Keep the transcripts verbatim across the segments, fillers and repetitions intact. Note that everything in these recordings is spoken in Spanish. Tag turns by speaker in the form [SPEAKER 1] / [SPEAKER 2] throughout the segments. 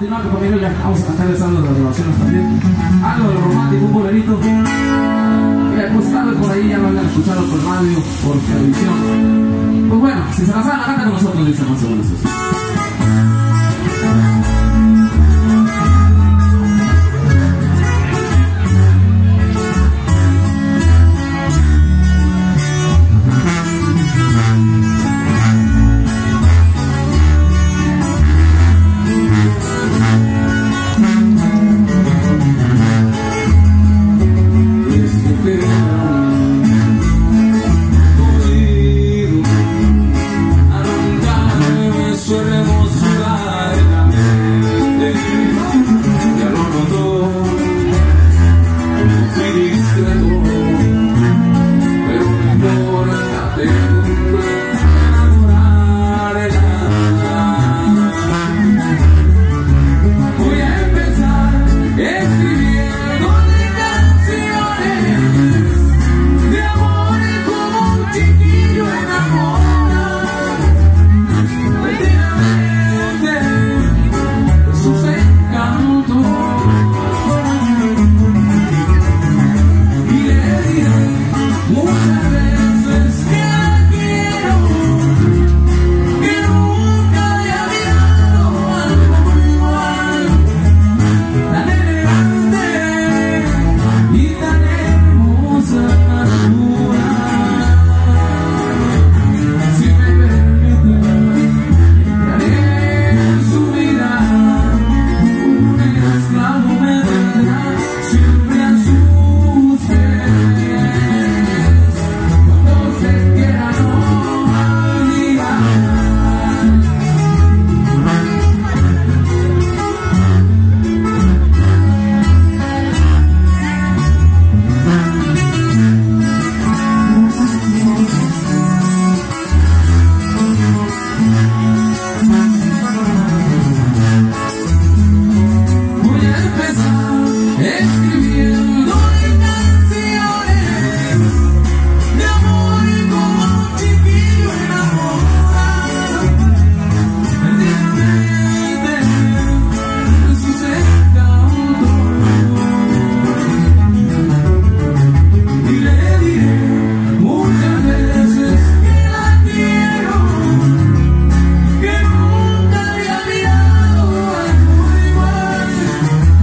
[SPEAKER 1] una familia, vamos a cantarles algo de las grabaciones también, algo de lo romántico, un bolerito que pues tal vez por ahí ya lo hayan escuchado por radio, por televisión. Pues bueno, si se la saben, la canta con nosotros, dice más o menos eso.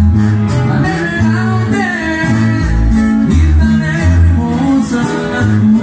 [SPEAKER 2] I'm